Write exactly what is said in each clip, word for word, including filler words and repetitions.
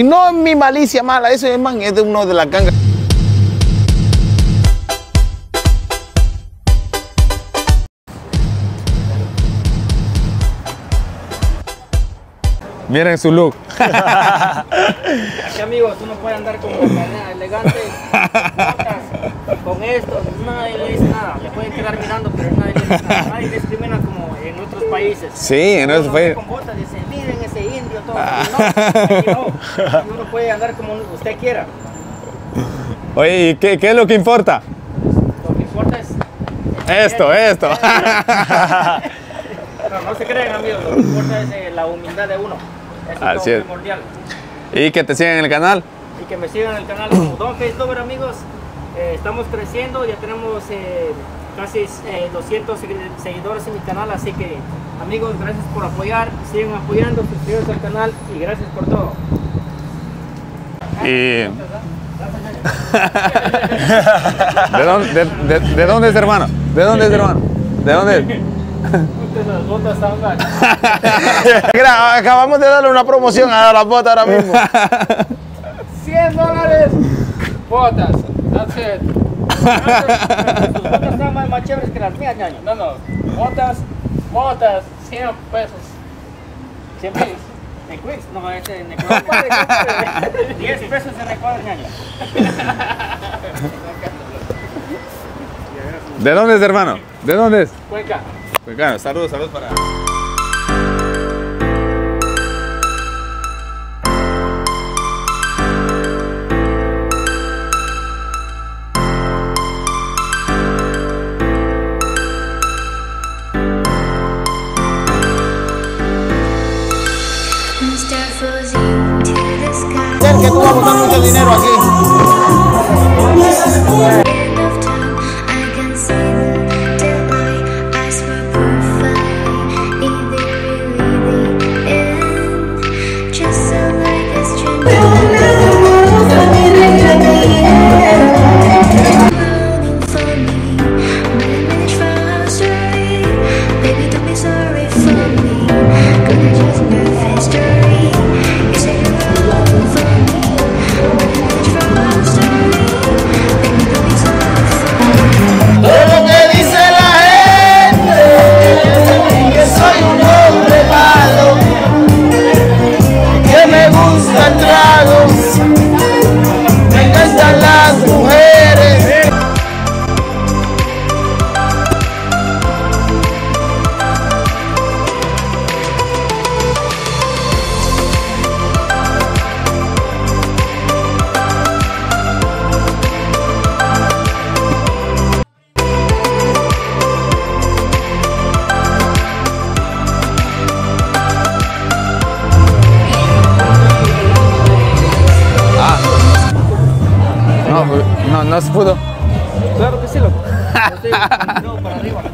No es mi malicia mala, eso es, man, es de uno de las gangas. Miren su look. Aquí, amigos, uno puede andar con una cadena elegante, botas, con esto, nadie le dice nada. Le pueden quedar mirando, pero nadie le dice nada. Nadie discrimina como en otros países. Sí, en otros países. Con botas dicen, miren ese indio, todo. No, aquí no. Aquí uno puede andar como usted quiera. Oye, ¿y qué, qué es lo que importa? Lo que importa es... Esto, esto. No, no se crean, amigos, lo que importa es eh, la humildad de uno. Eso Así es es. lo primordial. Y que te sigan en el canal. Y que me sigan en el canal como Don Facelover, amigos. Eh, estamos creciendo, ya tenemos eh, casi eh, doscientos seguidores en mi canal, así que amigos, gracias por apoyar, sigan apoyando, suscríbanse al canal y gracias por todo. Y... ¿De dónde, de, de, ¿De dónde es, hermano? ¿De dónde es, hermano? ¿De dónde es? Las botas están mal. Acabamos de darle una promoción a las botas ahora mismo. cien dólares. Botas. That's it. Sus botas están más, más chéveres que las mías, ñaño. No, no. Botas, botas, cien pesos. cien pesos. ¿En Quicks? No, este en Ecuador. diez pesos en Ecuador, ñaño. ¿De dónde es, hermano? ¿De dónde es? Cuenca. Cuencano, saludos, saludos para... Que tú vas a botar mucho dinero aquí. No, no se pudo. Claro que sí, loco. Estoy para arriba.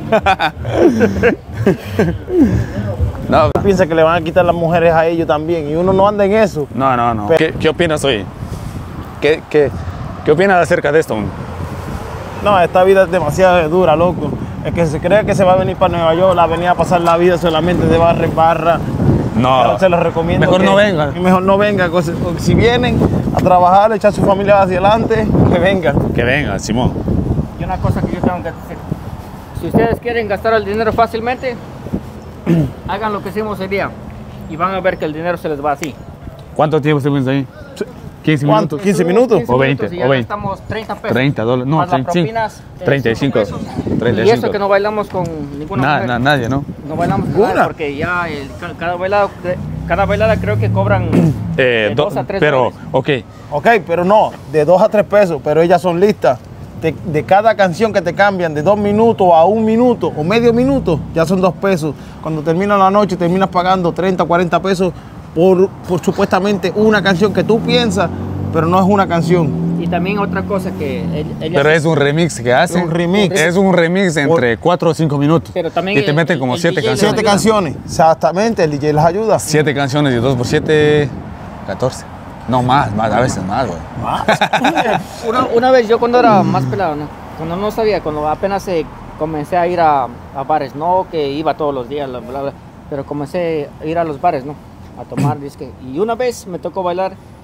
No, Piensa que le van a quitar las mujeres a ellos también y uno no anda en eso. no, no. no. ¿Qué, qué opinas hoy? ¿Qué, qué, ¿Qué opinas acerca de esto? No, esta vida es demasiado dura, loco. El que se cree que se va a venir para Nueva York, la venía a pasar la vida solamente de barra en barra. No, Yo se los recomiendo. mejor que- no venga. que Mejor no venga. Cos- Si vienen a trabajar, echar su familia hacia adelante, que vengan. Que venga, Simón. Y una cosa que yo tengo que decir. Si ustedes quieren gastar el dinero fácilmente, hagan lo que hicimos hoy día. Y van a ver que el dinero se les va así. ¿Cuánto tiempo estuvimos ahí? ¿quince ¿Cuánto? minutos? ¿quince minutos? O veinte, Y ya o veinte. gastamos treinta pesos. treinta dólares, no, Más las treinta y cinco. propinas, eh, treinta y cinco. cinco pesos. treinta y Y eso cinco. que no bailamos con ninguna Nada, mujer. na- nadie, ¿no? No bailamos con ¿Ninguna? nadie porque ya el- ca- cada, bailado, cada bailada creo que cobran Eh, de do- dos a tres pero, dólares. ok, Ok, pero no, de dos a tres pesos, pero ellas son listas. De, de cada canción que te cambian de dos minutos a un minuto o medio minuto, ya son dos pesos. Cuando termina la noche terminas pagando treinta, cuarenta pesos por, por supuestamente una canción que tú piensas, pero no es una canción. Y también otra cosa que el- ella pero es un remix que hacen. Un remix. Es un remix entre cuatro o cinco minutos. Pero también y te el- meten el- como el siete D J canciones. Siete canciones, exactamente, el D J les ayuda. Siete canciones y dos por siete, catorce. No, más, más, a veces más, güey. Una, una vez yo cuando era más pelado, ¿no? Cuando no sabía, cuando apenas eh, comencé a ir a, a bares, no que iba todos los días, bla, bla, bla, pero comencé a ir a los bares, ¿no? A tomar disque. Y una vez me tocó bailar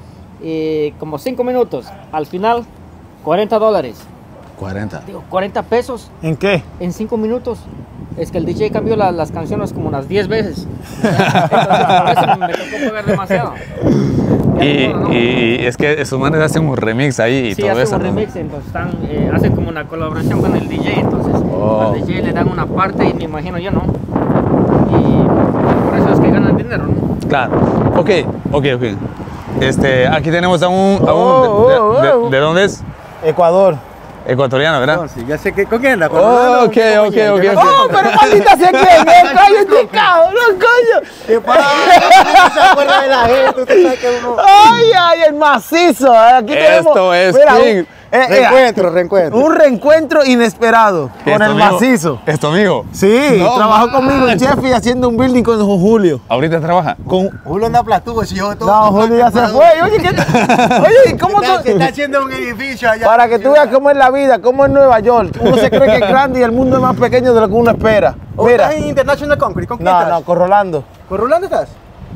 y como cinco minutos. Al final, cuarenta dólares. cuarenta. Digo, cuarenta pesos ¿En qué? en cinco minutos. Es que el D J cambió la- las canciones como unas diez veces. Entonces, por eso me tocó pagar demasiado. Ya Y, no, no. y es que esos manes hacen un remix ahí y Sí, todo hacen eso. un ¿no? remix, entonces están, eh, hacen como una colaboración con el D J, entonces Oh. al D J le dan una parte y me imagino yo, ¿no? Y por eso es que ganan dinero, ¿no? Claro. Ok, ok, ok. Este, aquí tenemos a un... A un Oh, de, oh, de- oh. ¿De dónde es? Ecuador. Ecuatoriano, ¿verdad? No, sí, ya sé que, ¿con quién anda? ¿Con Oh, Rolando? ok, ¿Qué ok, compañía? ok, ¿Qué ok. pasa? ¡Oh, pero maldita sea quién es! ¡Cállate, cabrón, coño! ¿Qué pasa? ¿No se acuerda de la gente? Usted sabe que uno... ¡Ay, ay, el macizo! Aquí tenemos, Esto es mira, un- King. eh, mira, Reencuentro, reencuentro. un reencuentro inesperado ¿Es con tu el amigo? macizo. ¿Es tu amigo? Sí, No, trabajó man. conmigo en Jeffy haciendo un building con Julio. ¿Ahorita trabaja? Con... Julio anda platudo, si yo todo... No, Julio ya se fue. Oye, ¿qué Oye, ¿cómo Está, tú...? se está haciendo un edificio allá. Para que tú veas cómo es la vida, cómo es Nueva York. Uno se cree que es grande y el mundo es más pequeño de lo que uno espera. ¿O Mira. estás en International Concrete? ¿Con quién No, estás? no, con Rolando. ¿Con Rolando estás?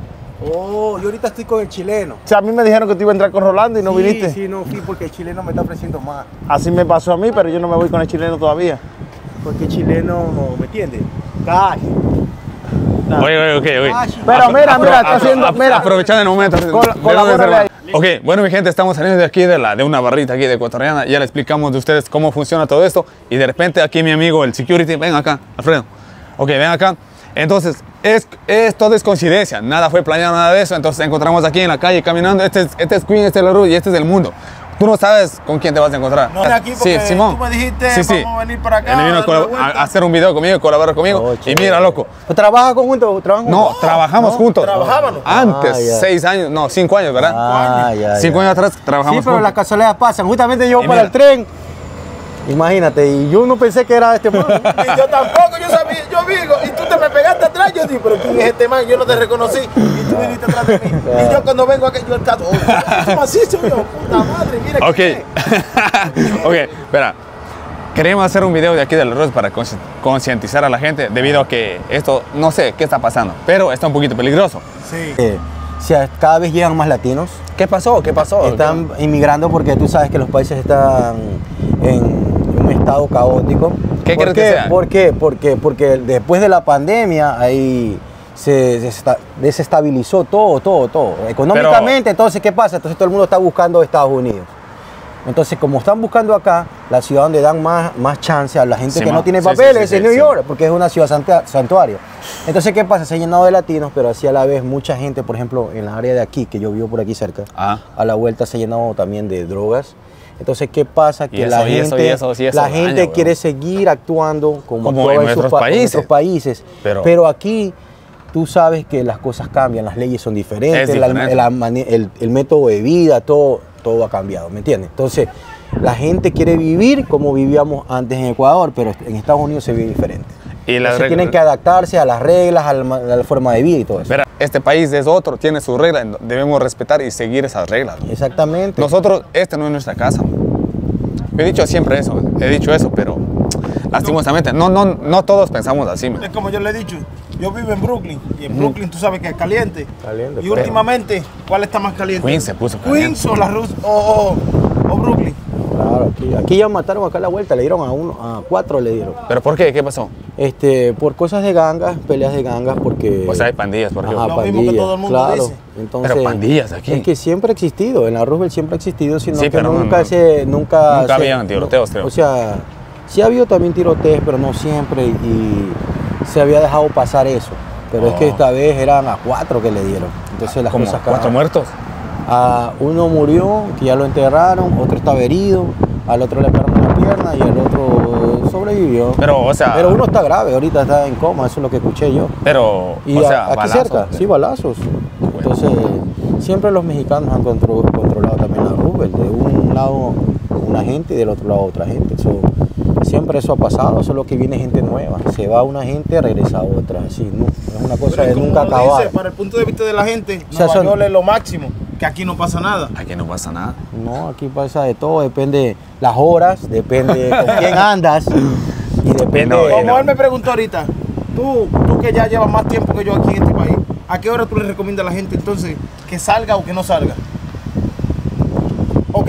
Oh, yo ahorita estoy con el chileno. O sea, a mí me dijeron que tú ibas a entrar con Rolando y no sí, viniste. Sí, no fui porque el chileno me está ofreciendo más. Así me pasó a mí, pero yo no me voy con el chileno todavía. Porque el chileno, ¿me entiendes? Cash. Oye, oye, ok, ok. Cash. Pero mira, mira, está Apro- haciendo... ap- Mira, Aprovechando el momento. ¿de Col- dónde es, colabórale hermano? Ok, bueno, mi gente, estamos saliendo de aquí de, la, de una barrita aquí de ecuatoriana. Ya le explicamos de ustedes cómo funciona todo esto. Y de repente aquí mi amigo, el security, ven acá, Alfredo. Ok, ven acá. Entonces, es, es, todo es coincidencia. Nada fue planeado, nada de eso. Entonces, encontramos aquí en la calle caminando. Este es, este es Queen, este es la Ruth y este es el mundo. Tú no sabes con quién te vas a encontrar. No, aquí porque sí, Simón. tú me dijiste, sí, sí. vamos a venir para acá, Él vino a, a dar una colab- vuelta. a hacer un video conmigo, colaborar conmigo. Oh, y chévere. mira, loco. ¿Trabajas conjuntos? ¿Trabajan No, juntos? trabajamos juntos. trabajábamos. Antes, Ah, ya. seis años, no, cinco años, ¿verdad? Ah, ya, cinco ya. años atrás trabajamos Sí, pero juntos. las casualidades pasan. Justamente yo Y para mira. el tren. Imagínate, y yo no pensé que era este man. Y yo tampoco, yo sabía, yo digo, y tú te me pegaste atrás, yo digo, pero ¿quién es este man? Yo no te reconocí, y tú viniste atrás de mí. Y yo cuando vengo aquí, yo el caso, oh, macizo, yo, puta madre, mira Ok. quién es. Ok, espera. Queremos hacer un video de aquí del arroz para consci- concientizar a la gente debido a que esto, no sé qué está pasando, pero está un poquito peligroso. Sí. Eh, o sea, cada vez llegan más latinos. ¿Qué pasó? ¿Qué pasó? Están inmigrando porque tú sabes que los países están en un estado caótico. ¿Qué ¿Por crees que qué? sea? ¿Por qué? Porque, porque después de la pandemia ahí se desesta- desestabilizó todo, todo, todo. Económicamente, entonces, ¿qué pasa? Entonces todo el mundo está buscando Estados Unidos. Entonces, como están buscando acá, la ciudad donde dan más, más chance a la gente Sí, que ma. no tiene Sí, sí, papeles sí, es sí, New sí. York, porque es una ciudad santua- santuario. Entonces, ¿qué pasa? Se ha llenado de latinos, pero así a la vez mucha gente, por ejemplo, en la área de aquí, que yo vivo por aquí cerca, Ah. a la vuelta se ha llenado también de drogas. Entonces, ¿qué pasa? Y Que eso, la y gente, eso, y eso, sí, eso la daña, gente weón. quiere seguir actuando como, Como actúa en sus nuestros pa- países. nuestros países. Pero- Pero, aquí tú sabes que las cosas cambian, las leyes son diferentes, Es la- diferente. la mani- el, el método de vida, todo, todo ha cambiado, ¿me entiendes? Entonces, la gente quiere vivir como vivíamos antes en Ecuador, pero en Estados Unidos se vive diferente. Y las Entonces, reglas- tienen que adaptarse a las reglas, a la, a la forma de vida y todo eso. Espera, este país es otro, tiene sus reglas, debemos respetar y seguir esas reglas. ¿no? Exactamente. Nosotros, esta no es nuestra casa. Yo he dicho siempre eso, he dicho eso, pero lastimosamente, no, no, no todos pensamos así. man. Es como yo le he dicho, yo vivo en Brooklyn, y en Brooklyn tú sabes que es caliente. Caliente, y pero- últimamente, ¿cuál está más caliente? Queens se puso Queens o, la Rus o, o, o Brooklyn. Claro, aquí, aquí ya mataron acá a la vuelta, le dieron a uno, a cuatro le dieron. ¿Pero por qué? ¿Qué pasó? Este, por cosas de gangas, peleas de gangas, porque... O sea, hay pandillas, por ejemplo. Ajá, Lo mismo que todo el mundo claro. dice. Entonces, Pero pandillas aquí. Es que siempre ha existido, en la Roosevelt siempre ha existido, sino Sí, que pero no, nunca no. se... Nunca, Nunca se- habían tiroteos, no, creo. O sea, sí ha habido también tiroteos, pero no siempre, y se había dejado pasar eso. Pero es que Oh. esta vez eran a cuatro que le dieron. Entonces las ¿Cómo? cosas ¿Cuatro cambian. muertos? Ah, uno murió, que ya lo enterraron, otro estaba herido, al otro le pegaron la pierna y el otro sobrevivió. Pero, o sea, Pero uno está grave, ahorita está en coma, eso es lo que escuché yo. pero, Y o a- sea, aquí balazos. cerca, sí, balazos. Entonces, siempre los mexicanos han contro- controlado también la Roosevelt. De un lado una gente y del otro lado otra gente. So, siempre eso ha pasado, solo que viene gente nueva. Se va una gente, regresa otra. Así, ¿no? Es una cosa Pero de como nunca uno acabar. dice, para el punto de vista de la gente, O sea, Nueva son- York es lo máximo, que aquí no pasa nada. Aquí no pasa nada. No, aquí pasa de todo, depende las horas, depende con quién andas y depende... no, y Como no. él me preguntó ahorita, tú, tú que ya llevas más tiempo que yo aquí en este país, ¿a qué hora tú le recomiendas a la gente entonces que salga o que no salga?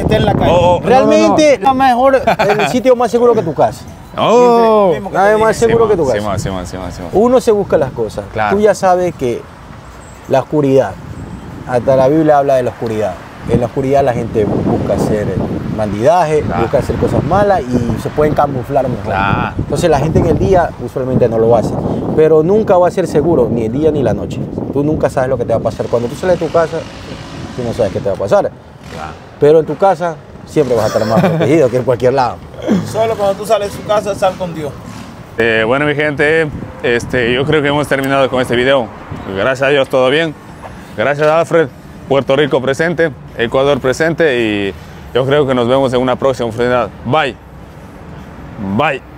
esté en la calle. Oh, oh, Realmente, la mejor, el sitio más seguro que tu casa. Oh, Nada más seguro que tu sí, casa. man, sí, man, sí, man, sí, man. Uno se busca las cosas. Claro. Tú ya sabes que la oscuridad, hasta la Biblia habla de la oscuridad. En la oscuridad la gente busca hacer bandidaje, Claro. busca hacer cosas malas y se pueden camuflar mejor. Claro. Entonces la gente en el día usualmente no lo hace. Pero nunca va a ser seguro, ni el día ni la noche. Tú nunca sabes lo que te va a pasar. Cuando tú sales de tu casa, tú no sabes qué te va a pasar. Claro. Pero en tu casa siempre vas a estar más protegido que en cualquier lado. Solo cuando tú sales de su casa, sal con Dios. Eh, bueno, mi gente, este, yo creo que hemos terminado con este video. Gracias a Dios, todo bien. Gracias a Alfred, Puerto Rico presente, Ecuador presente y yo creo que nos vemos en una próxima oportunidad. Bye. Bye.